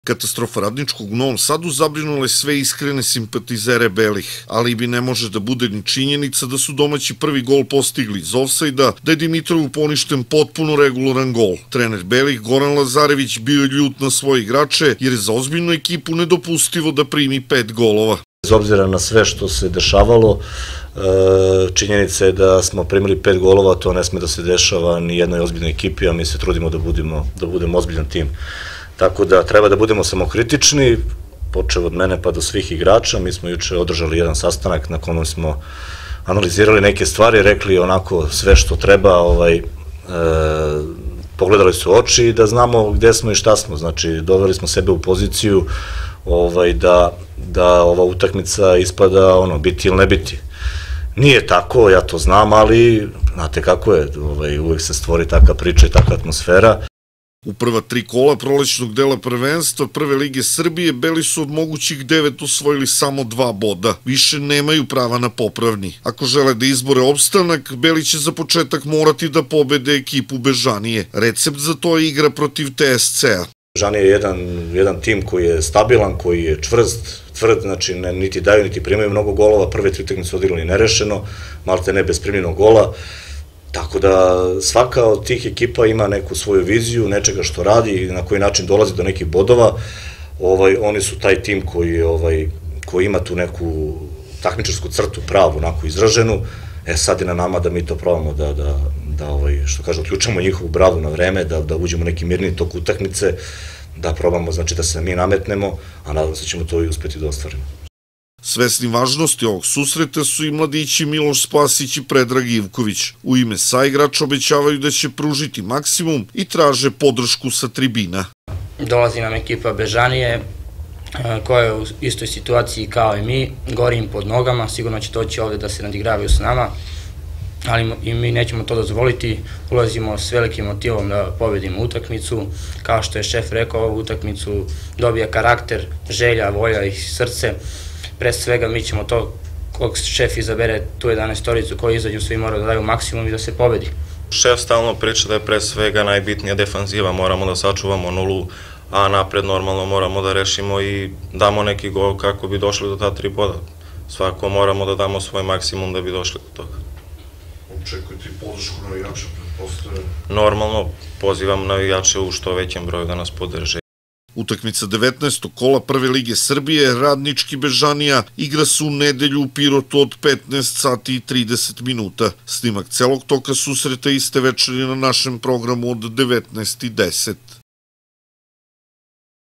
Katastrofa Radničkog u Novom Sadu zabrinula je sve iskrene simpatizere belih, ali bi ne može da bude ni činjenica da su domaći prvi gol postigli iz ofsajda, da je Dimitrovu poništen potpuno regularan gol. Trener belih Goran Lazarević bio je ljut na svoje igrače jer je za ozbiljnu ekipu nedopustivo da primi 5 golova. Bez obzira na sve što se dešavalo, činjenica je da smo primili 5 golova, to ne sme da se dešava ni jednoj ozbiljnoj ekipi, a mi se trudimo da budemo ozbiljan tim. Tako da treba da budemo samokritični, počev od mene pa do svih igrača. Mi smo juče održali jedan sastanak na kojem smo analizirali neke stvari, rekli onako sve što treba, pogledali su oči i da znamo gde smo i šta smo. Znači, doveli smo sebe u poziciju da ova utakmica ispada biti ili ne biti. Nije tako, ja to znam, ali znate kako je, uvek se stvori takva priča i takva atmosfera. U prva 3 kola prolećnog dela prvenstva Prve lige Srbije beli su od mogućih 9 osvojili samo 2 boda. Više nemaju prava na popravni. Ako žele da izbore opstanak, beli će za početak morati da pobede ekipu Bežanije. Recept za to je igra protiv TSC-a. Bežanije je jedan tim koji je stabilan, koji je čvrst, tvrd, znači niti daju niti primaju mnogo golova, prve 3 utakmice su odigrali nerešeno, malte ne bez primljenog gola. Tako da svaka od tih ekipa ima neku svoju viziju, nečega što radi i na koji način dolazi do nekih bodova. Oni su taj tim koji ima tu neku takmičarsku crtu pravu, onako izraženu. Sad je na nama da mi to probamo što kaže, uključamo njihovu bravu na vreme, da uđemo neki mirni tok utakmice, da probamo, znači da se mi nametnemo, a nadam se ćemo to i uspeti da ostvarimo. Svesni važnosti ovog susreta su i mladići Miloš Spasić i Predrag Ivković. U ime saigrača obećavaju da će pružiti maksimum i traže podršku sa tribina. Dolazi nam ekipa Bežanije koja je u istoj situaciji kao i mi, gori im pod nogama, sigurno će doći ovde da se nadigravaju s nama, ali i mi nećemo to dozvoliti, ulazimo s velikim motivom da pobedimo utakmicu. Kao što je šef rekao, ovu utakmicu dobija karakter, želja, volja i srce. Pre svega mi ćemo to, kog šef izabere tu 11-toricu koji izađu, svi moraju da daju maksimum i da se pobedi. Šef stalno priča da je pre svega najbitnija defanziva, moramo da sačuvamo nulu, a napred normalno moramo da rešimo i damo neki gol kako bi došli do ta 3 boda. Svako moramo da damo svoj maksimum da bi došli do toga. Očekujete i podršku navijača, pretpostavljam? Normalno, pozivam navijače u što većem broju da nas podrže. Utakmica 19. kola Prve lige Srbije, Radnički Bežanija, igra se u nedelju u Pirotu od 15 sati i 30 minuta. Snimak celog toka susreta iste večeri na našem programu od 19:10.